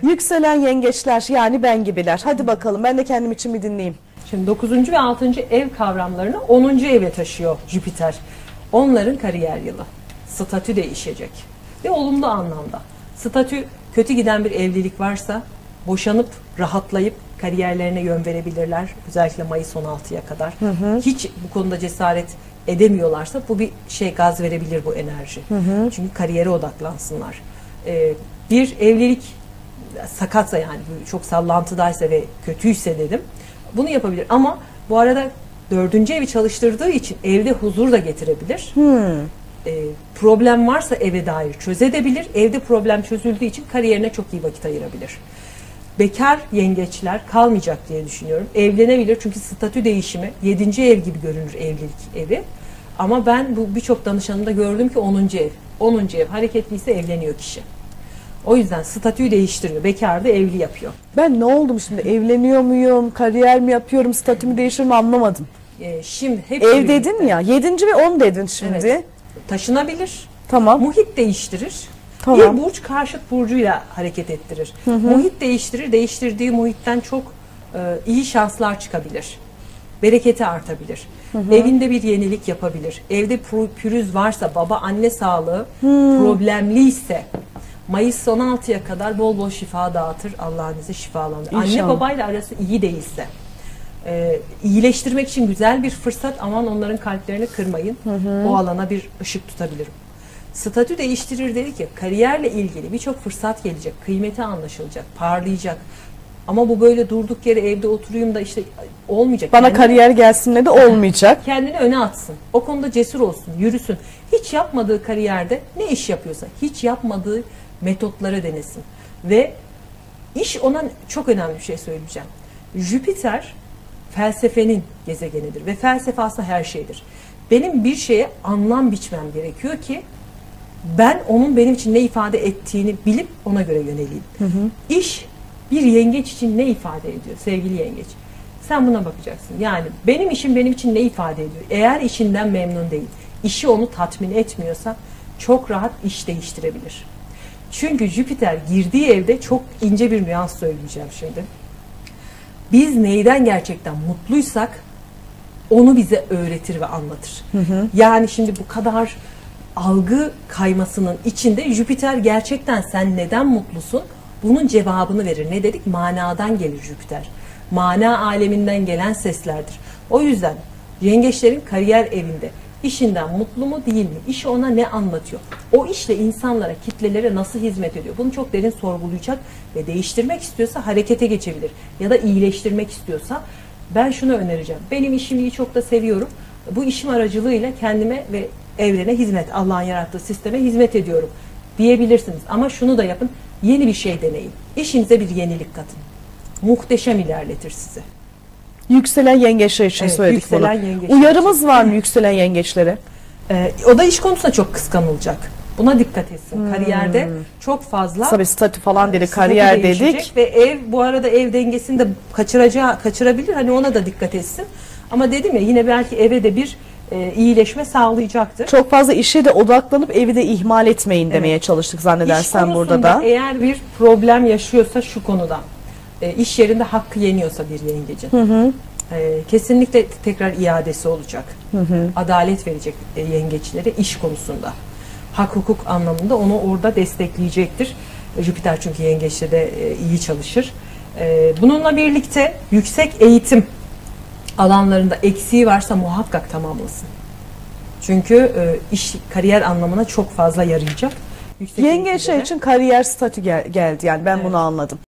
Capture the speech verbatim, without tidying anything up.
Yükselen yengeçler, yani ben gibiler. Hadi bakalım, ben de kendim için bir dinleyeyim. Şimdi dokuzuncu ve altıncı ev kavramlarını onuncu eve taşıyor Jüpiter. Onların kariyer yılı. Statü değişecek. Ve olumlu anlamda. Statü, kötü giden bir evlilik varsa boşanıp rahatlayıp kariyerlerine yön verebilirler. Özellikle Mayıs on altıya kadar. Hı hı. Hiç bu konuda cesaret edemiyorlarsa bu bir şey, gaz verebilir bu enerji. Hı hı. Çünkü kariyere odaklansınlar. Ee, bir evlilik sakatsa, yani çok sallantıdaysa ve kötüyse dedim, bunu yapabilir. Ama bu arada dördüncü evi çalıştırdığı için evde huzur da getirebilir. Hmm. E, problem varsa eve dair çözebilir. Evde problem çözüldüğü için kariyerine çok iyi vakit ayırabilir. Bekar yengeçler kalmayacak diye düşünüyorum. Evlenebilir çünkü statü değişimi yedinci ev gibi görünür evlilik evi. Ama ben bu birçok danışanımda gördüm ki onuncu ev. onuncu ev hareketliyse evleniyor kişi. O yüzden statüyü değiştiriyor. Bekar da evli yapıyor. Ben ne oldum şimdi? Evleniyor muyum? Kariyer mi yapıyorum? Statümü değiştiriyorum, anlamadım. Ee, şimdi hep ev dedin ya. Yedinci ve on dedin şimdi. Evet. Taşınabilir. Tamam. Muhit değiştirir. Tamam. Bir burç karşıt burcuyla hareket ettirir. Hı hı. Muhit değiştirir. Değiştirdiği muhitten çok e, iyi şanslar çıkabilir. Bereketi artabilir. Hı hı. Evinde bir yenilik yapabilir. Evde pürüz varsa, baba anne sağlığı hmm. problemliyse Mayıs on altıya kadar bol bol şifa dağıtır. Allah'ın izniyle şifalanır. Anne babayla arası iyi değilse, e, iyileştirmek için güzel bir fırsat, aman onların kalplerini kırmayın. Hı hı. O alana bir ışık tutabilirim. Statü değiştirir dedi ki, kariyerle ilgili birçok fırsat gelecek. Kıymeti anlaşılacak, parlayacak. Ama bu böyle durduk yere evde oturayım da işte olmayacak. Bana kendine, kariyer gelsin de olmayacak. Kendini öne atsın. O konuda cesur olsun, yürüsün. Hiç yapmadığı kariyerde ne iş yapıyorsa, hiç yapmadığı metotlara denesin. Ve iş, ona çok önemli bir şey söyleyeceğim. Jüpiter felsefenin gezegenidir ve felsefe aslında her şeydir. Benim bir şeye anlam biçmem gerekiyor ki ben onun benim için ne ifade ettiğini bilip ona göre yöneleyim. Hı hı. İş bir yengeç için ne ifade ediyor sevgili yengeç? Sen buna bakacaksın. Yani benim işim benim için ne ifade ediyor? Eğer işinden memnun değil, işi onu tatmin etmiyorsa çok rahat iş değiştirebilir. Çünkü Jüpiter girdiği evde, çok ince bir nüans söyleyeceğim şimdi. Biz neyden gerçekten mutluysak onu bize öğretir ve anlatır. Hı hı. Yani şimdi bu kadar algı kaymasının içinde Jüpiter gerçekten sen neden mutlusun? Bunun cevabını verir. Ne dedik? Manadan gelir Jüpiter. Mana aleminden gelen seslerdir. O yüzden yengeçlerin kariyer evinde işinden mutlu mu değil mi? İşi ona ne anlatıyor? O işle insanlara, kitlelere nasıl hizmet ediyor? Bunu çok derin sorgulayacak ve değiştirmek istiyorsa harekete geçebilir. Ya da iyileştirmek istiyorsa ben şunu önereceğim. Benim işimi çok da seviyorum. Bu işim aracılığıyla kendime ve evrene hizmet, Allah'ın yarattığı sisteme hizmet ediyorum diyebilirsiniz. Ama şunu da yapın. Yeni bir şey deneyin. İşinize bir yenilik katın. Muhteşem ilerletir sizi. Yükselen yengeçler için evet, söyledik bunu. Uyarımız için var mı yükselen yengeçlere? Ee, o da iş konusunda çok kıskanılacak. Buna dikkat etsin. Hmm. Kariyerde çok fazla. Tabii statü falan dedik, kariyer dedik. Ve ev, bu arada ev dengesini de kaçıracağı, kaçırabilir. Hani ona da dikkat etsin. Ama dedim ya, yine belki eve de bir e, iyileşme sağlayacaktır. Çok fazla işe de odaklanıp evi de ihmal etmeyin demeye evet. çalıştık zannedersen burada da. Eğer bir problem yaşıyorsa şu konuda, e, iş yerinde hakkı yeniyorsa bir yengecin, hı hı. E, kesinlikle tekrar iadesi olacak. Hı hı. Adalet verecek e, yengeçlere iş konusunda. Hak hukuk anlamında onu orada destekleyecektir. E, Jüpiter çünkü yengeçte de e, iyi çalışır. E, bununla birlikte yüksek eğitim alanlarında eksiği varsa muhakkak tamamlasın. Çünkü e, iş, kariyer anlamına çok fazla yarayacak. Yengeçler için kariyer statü gel geldi, yani ben evet. bunu anladım.